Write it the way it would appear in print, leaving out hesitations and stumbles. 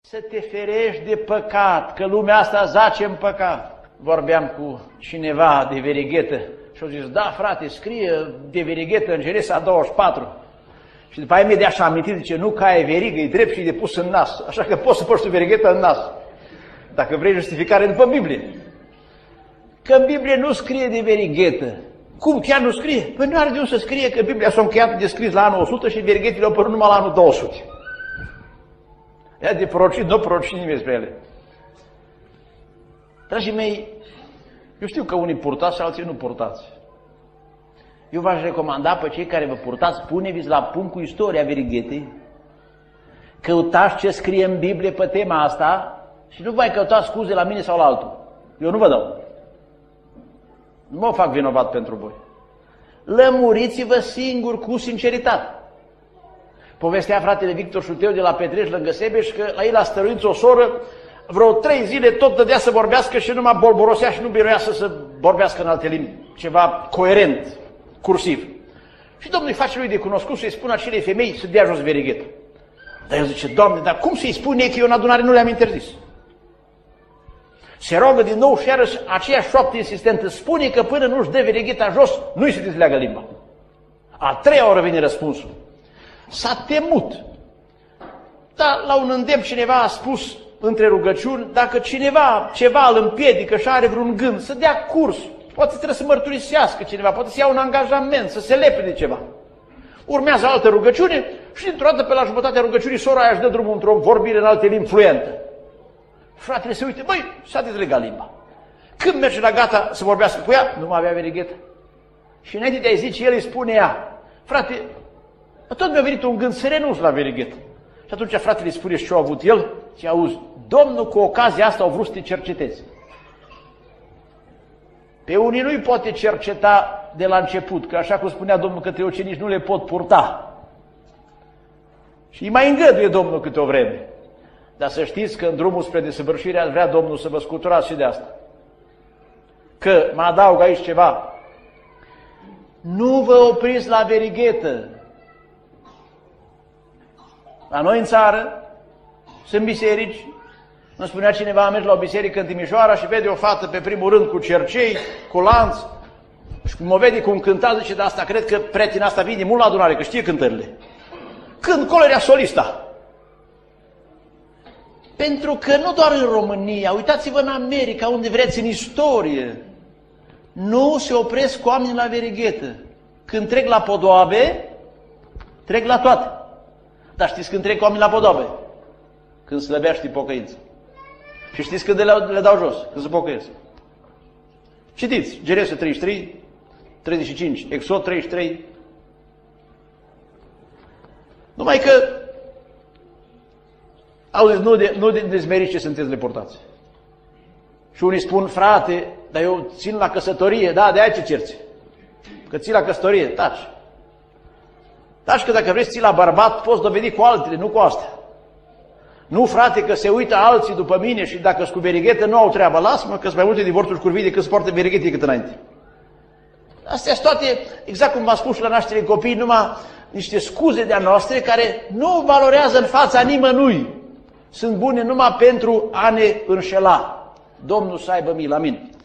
Să te ferești de păcat, că lumea asta zace în păcat. Vorbeam cu cineva de verighetă și au zis, da frate, scrie de verighetă în Genesa 24. Și după aia imediat și-a amintit, zice, nu că ai verigă, e drept și e de pus în nas. Așa că poți să pui tu verighetă în nas. Dacă vrei justificare după Biblie. Că în Biblie nu scrie de verighetă. Cum chiar nu scrie? Păi nu are de unde să scrie, că Biblia s-a încheiat de scris la anul 100 și verighetele au apărut numai la anul 200. Ea de prorocit, nu prorocit nimeni despre ele. Dragii mei, eu știu că unii purtați și alții nu purtați. Eu v-aș recomanda pe cei care vă purtați, puneți la punct cu istoria verighetei, căutați ce scrie în Biblie pe tema asta și nu mai căutați scuze la mine sau la altul. Eu nu vă dau. Nu mă fac vinovat pentru voi. Lămuriți-vă singur cu sinceritate. Povestea fratele Victor Șuteu de la Petrești lângă Sebeș că la el a stăruit o soră, vreo 3 zile tot dădea să vorbească și numai bolborosea și nu biroia să vorbească în alte limbi, ceva coerent, cursiv. Și Domnul îi face lui de cunoscut să-i spună acelei femei să dea jos verighetă. Dar el zice, Doamne, dar cum să-i spune că eu în adunare nu le-am interzis? Se roagă din nou și iarăși aceeași șoaptă insistentă, spune că până nu-și dă verigheta jos, nu-i se dezleagă limba. A 3-a oră vine răspunsul. S-a temut. Dar la un îndemn cineva a spus între rugăciuni, dacă cineva ceva îl împiedică și are vreun gând, să dea curs. Poate trebuie să mărturisească cineva, poate să ia un angajament, să se lepe de ceva. Urmează altă rugăciune și dintr-o dată pe la jumătatea rugăciunii sora aia își dă drumul într-o vorbire în alte limbi fluentă. Fratele se uite, băi, s-a dezlegat limba. Când merge la gata să vorbească cu ea, nu mai avea verighetă. Și înainte de a-i zice, el îi spune ea, frate, tot mi-a venit un gând să renunț la verighetă. Și atunci fratele îi spune și ce a avut el, și auzi, Domnul cu ocazia asta au vrut să te cerceteze. Pe unii nu-i poate cerceta de la început, că așa cum spunea Domnul către ucenici, nu le pot purta. Și îi mai îngăduie Domnul câte o vreme. Dar să știți că în drumul spre desăvârșire vrea Domnul să vă scuturați și de asta. Că mă adaug aici ceva. Nu vă opriți la verighetă. La noi în țară sunt biserici. Îmi spunea cineva, a mers la o biserică în Timișoara și vede o fată pe primul rând cu cercei, cu lanț. Și cum o vede cum cânta, zice, de asta cred că prietena asta vine mult la adunare, că știe cântările. Când colerea solista. Pentru că nu doar în România, uitați-vă în America, unde vreți, în istorie, nu se opresc oamenii la verighetă. Când trec la podoabe, trec la toate. Dar știți când trec oamenii la podoabe? Când slăbește pocăință. Și știți când le dau jos? Când se pocăiesc. Citiți, Genesa 33, 35, Exod 33. Numai că auziți, nu de dezmeriți ce sunteți deportați. Și unii spun, frate, dar eu țin la căsătorie, da, de aia ce cerți? Că ții la căsătorie, taci. Taci că dacă vrei să ții la bărbat, poți dovedi cu altele, nu cu astea. Nu, frate, că se uită alții după mine și dacă sunt cu verighetă nu au treabă. Lasă-mă că sunt mai multe divorțuri curvii decât să poartă verighetă decât înainte. Astea sunt toate, exact cum v-am spus și la nașterea copiii, numai niște scuze de-a noastre care nu valorează în fața nimănui. Sunt bune numai pentru a ne înșela. Domnul să aibă milă, amin.